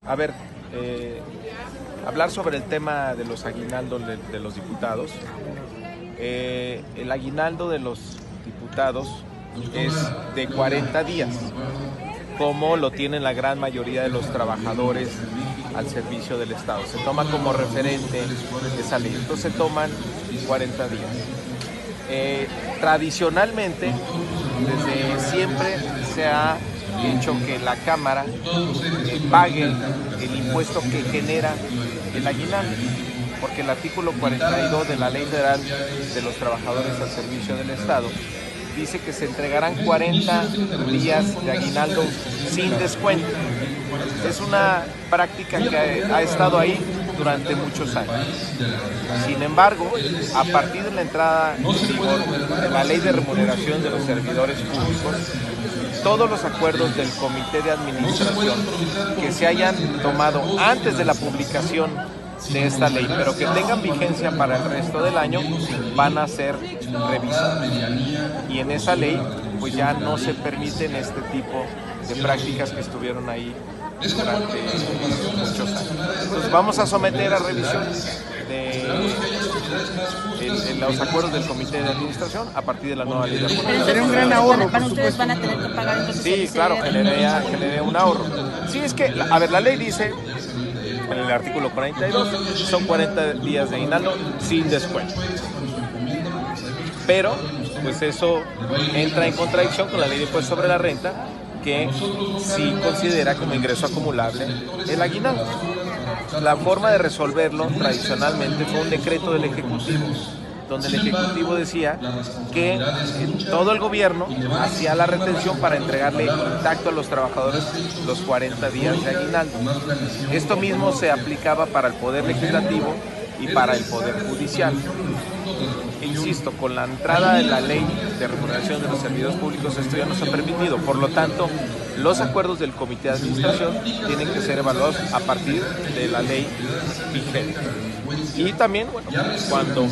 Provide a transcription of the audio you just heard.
A ver, hablar sobre el tema de los aguinaldos de los diputados. El aguinaldo de los diputados es de 40 días, como lo tienen la gran mayoría de los trabajadores al servicio del Estado. Se toma como referente esa ley, entonces se toman 40 días. Tradicionalmente, desde siempre se ha hecho que la Cámara pague el impuesto que genera el aguinaldo, porque el artículo 42 de la Ley Federal de los Trabajadores al Servicio del Estado dice que se entregarán 40 días de aguinaldo sin descuento. Es una práctica que ha estado ahí durante muchos años. Sin embargo, a partir de la entrada en vigor de la Ley de Remuneración de los Servidores Públicos, todos los acuerdos del Comité de Administración que se hayan tomado antes de la publicación de esta ley, pero que tengan vigencia para el resto del año, van a ser revisados. Y en esa ley, pues ya no se permiten este tipo de prácticas que estuvieron ahí durante muchos años. Entonces vamos a someter a revisión de los acuerdos del Comité de Administración a partir de la nueva ley de remuneración. Sería un gran ahorro. Para ustedes van a tener que pagar entonces. Sí, claro, generaría un ahorro. Sí, es que, a ver, la ley dice, en el artículo 42, son 40 días de aguinaldo sin descuento. Pero, pues eso entra en contradicción con la ley de impuesto sobre la renta, que sí considera como ingreso acumulable el aguinaldo. La forma de resolverlo tradicionalmente fue un decreto del Ejecutivo, donde el Ejecutivo decía que todo el gobierno hacía la retención para entregarle intacto a los trabajadores los 40 días de aguinaldo. Esto mismo se aplicaba para el Poder Legislativo y para el Poder Judicial. Insisto, con la entrada de la Ley de Remuneración de los Servidores Públicos, esto ya no se ha permitido. Por lo tanto, los acuerdos del Comité de Administración tienen que ser evaluados a partir de la ley vigente. Y también, bueno, cuando